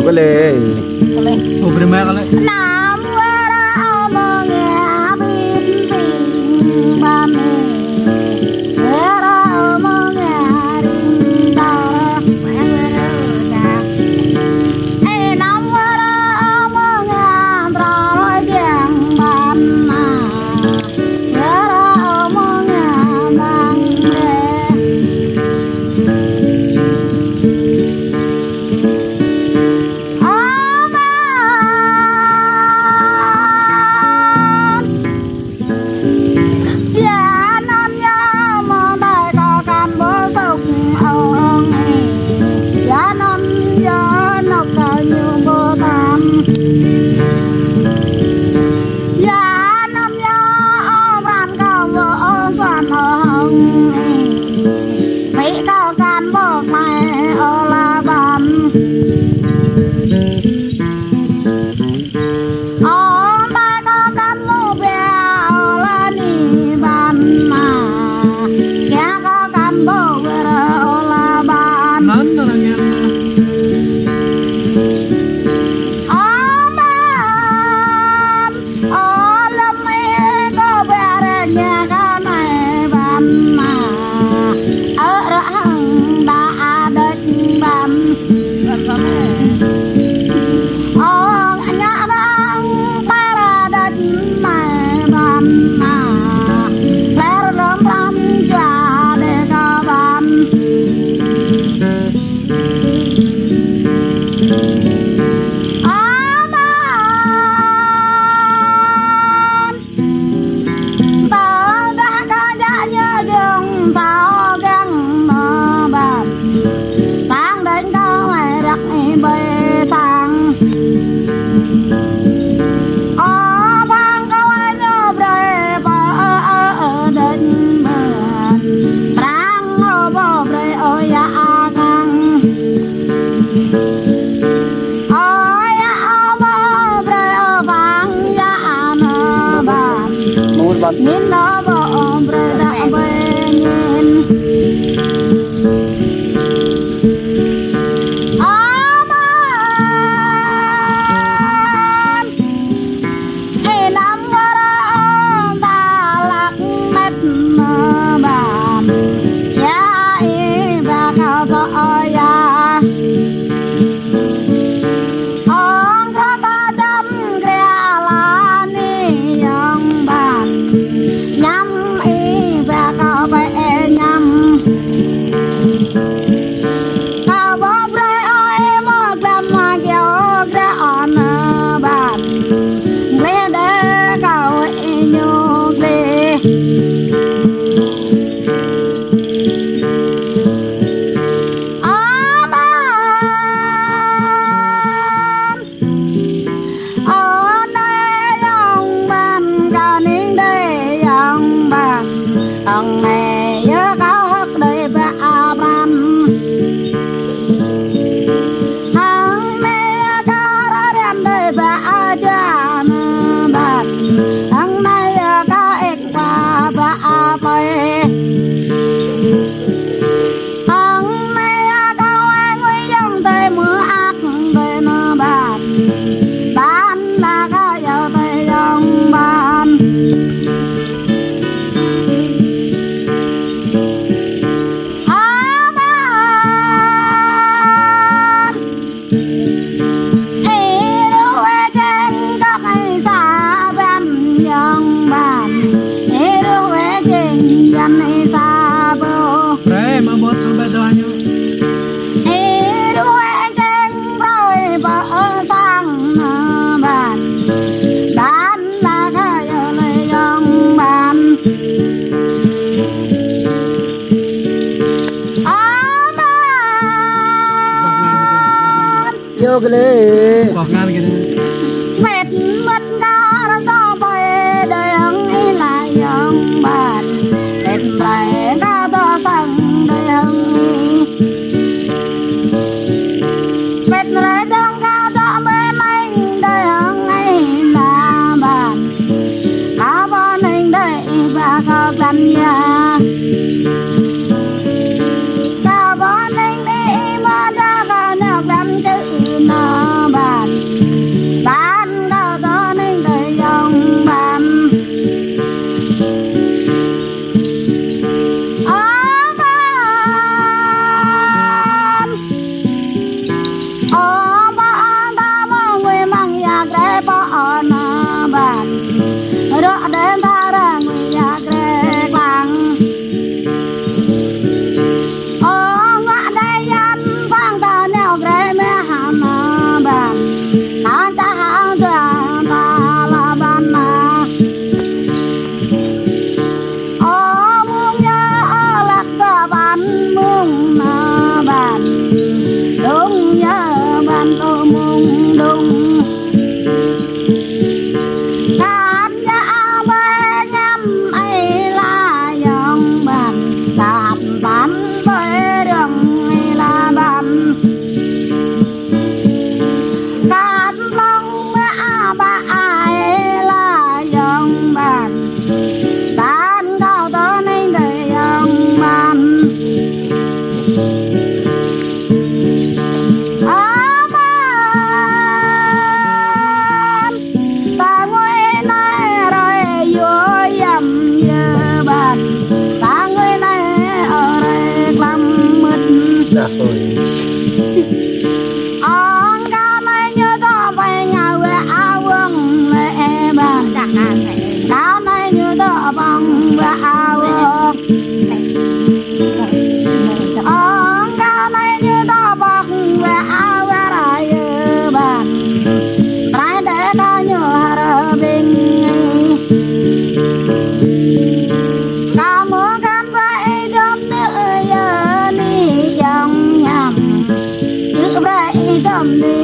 cái lề ô bên mẹ cái lề nhìn nó bỏ bờ đã về nhìn cái lề bọc ngang cái này mệt mất ngã đó bay đèn ý lại dòng bàn đèn lại ngã đó sang đèn mệt lại đang ngã đó bên anh đèn ấy là bàn cả bọn anh đây và các lần nhà cả bọn anh đi mà đã cả nước lần chữ nào đã rồi ông ca này như to bay ngào về áo vương lệ bà cao này như to bằng về áo vương ông ca này như to bằng về áo về đại bà trái để ca như hà bình ca múa can vậy đom nữa giờ đi dòng nhầm chữ vậy đom đi